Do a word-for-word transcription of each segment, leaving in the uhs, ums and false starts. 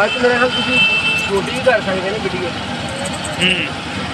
बाद मेरे ख्याल तुम छोटी भी कर सकते हैं वीडियो।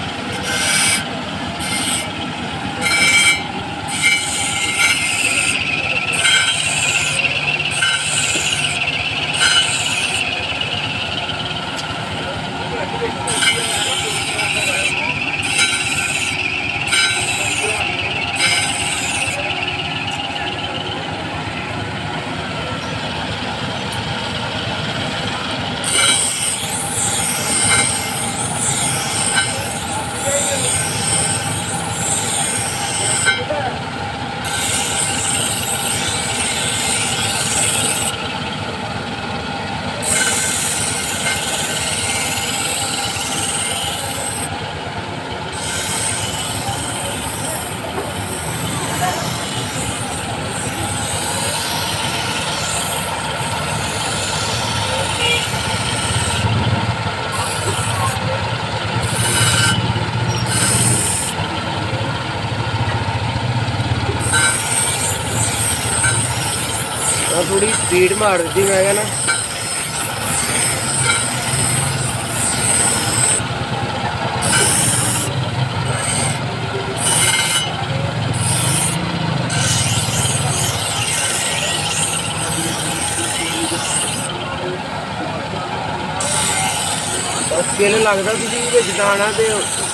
थोड़ी स्पीड मार दी मैं क्या ना स्किल लगता तुझे जिताना तो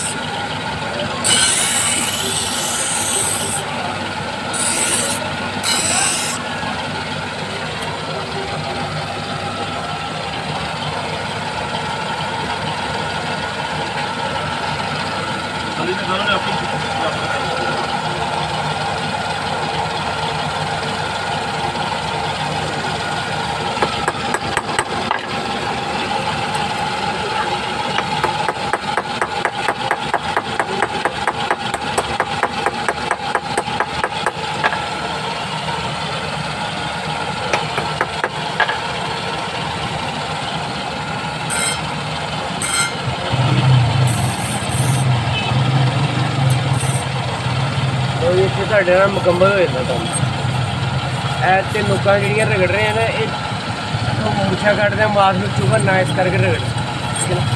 साढ़े ना मुकम्मल हो जाता काम। ऐसे नुक्कां जिहड़ियां रगड़ रहे हैं ना ये मूछा कटदे मास में चुभरना इस करके रगड़ ठीक है ना।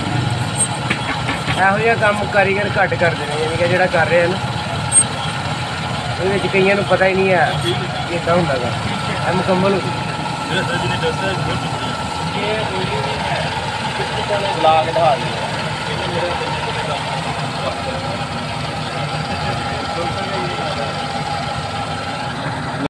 ਇਹੋ ਜਿਹਾ ਕੰਮ ਕਾਰੀਗਰ ਘੱਟ ਕਰਦੇ ਨੇ ਯਾਨੀ ਕਿ ਜਿਹੜਾ ਕਰ ਰਿਹਾ ਨਾ ਉਹਦੇ ਵਿੱਚ ਕਈਆਂ ਨੂੰ ਪਤਾ ਹੀ ਨਹੀਂ ਹੈ ਕਿ ਇਦਾਂ ਹੁੰਦਾ ਗਾ। ਇਹ ਮੁਕੰਮਲ ਹੋ ਗਈ ਇਹ ਲਾ ਕੇ ਦਿਖਾ ਦੇ।